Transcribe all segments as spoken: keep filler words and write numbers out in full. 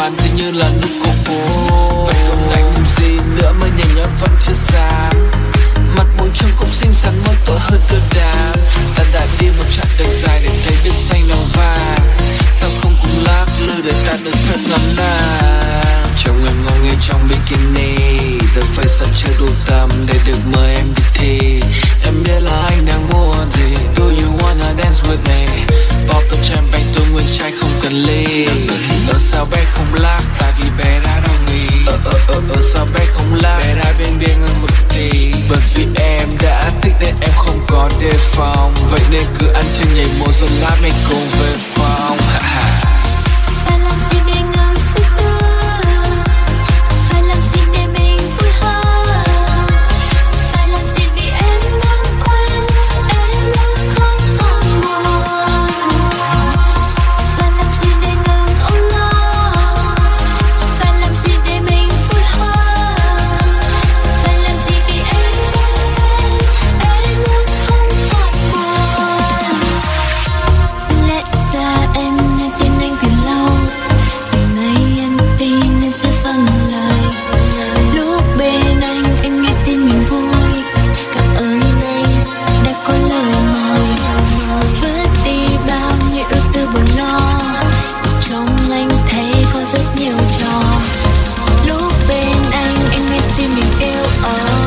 tan cứ như là nước coco. Vậy còn anh làm gì nữa mà nhảy nhót vẫn chưa giảm. Mặt mũi trông cũng xinh xắn môi tội hơn đưa đám. Ta đã đi một chặng đường dài để thấy được xanh lòng vàng. Sao không cùng lắc lư để ta được phép ngắm nàng. Trông em ngon nghê trong bikini, The Face vẫn chưa đủ tầm để được mời em đi thi. Em biết là anh đang muốn gì. Do you wanna dance with me? Pop the champagne tôi nguyên chai không cần ly. Ở sao bé không lắc tại vì bé đã đồng ý. Ở ở ở ở sao bé không lắc bé đã biên biên hơn một tí. Bởi vì em đã thích nên em không có đề phòng. Vậy nên cứ ăn chơi nhảy múa rồi lát mình cùng về phòng. Phải làm gì để ngừng suy tư? Phải làm gì để mình vui hơn? Phải làm gì vì em đang quen, em đang không còn buồn. Phải làm gì để ngừng âu lo? Phải làm gì để mình vui hơn? Phải làm gì vì em đang quen, em đang không còn buồn. Lẽ ra em nên tin anh từ lâu. Ngày nay em tin em sẽ vâng lời. Lúc bên anh em nghe tin mình vui. Cảm ơn anh đã có lời mời. Vớt đi bao nhiêu ước tư buồn lo. Trong anh thấy có rất nhiều trò. Lúc bên anh em nghe tin mình yêu anh.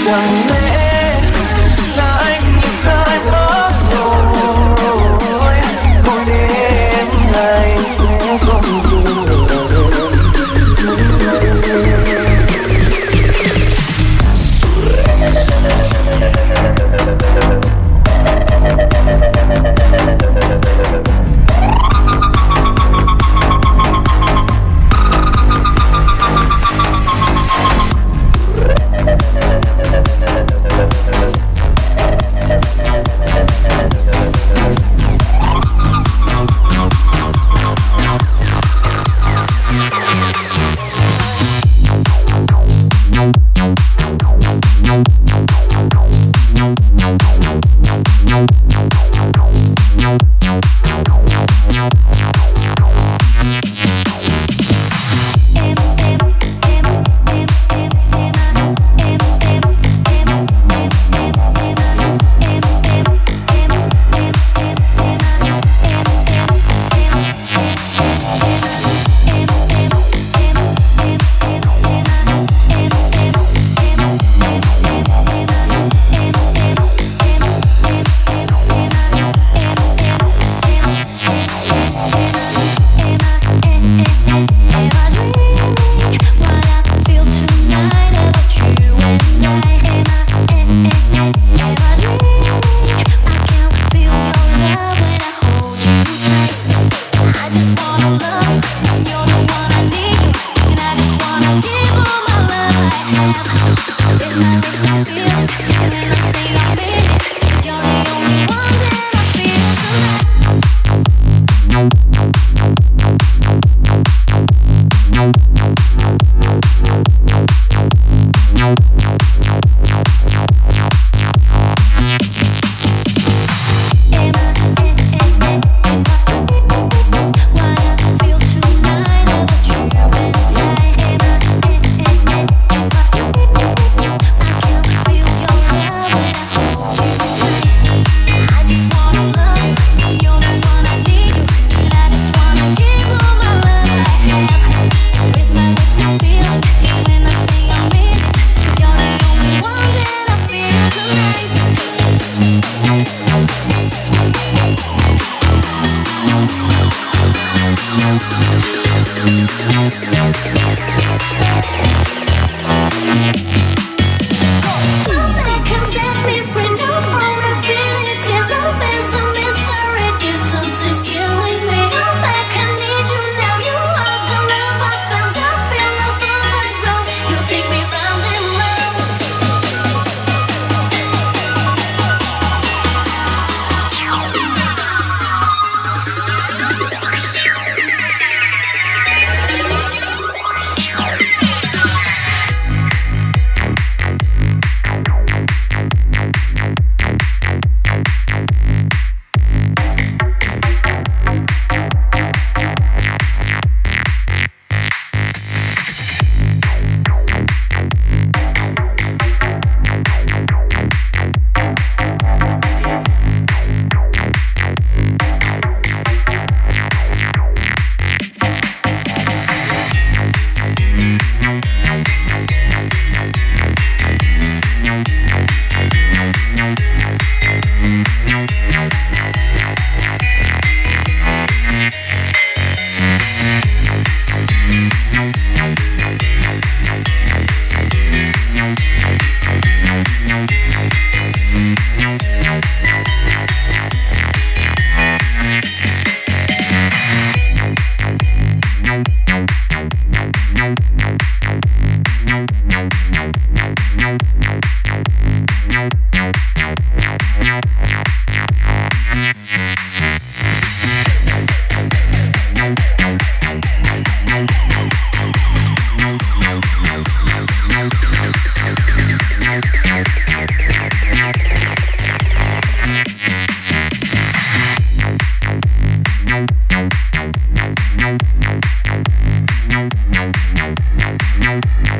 Chẳng lẽ là anh sai mất rồi, thôi đến ngày sẽ không vừa We'll be right back.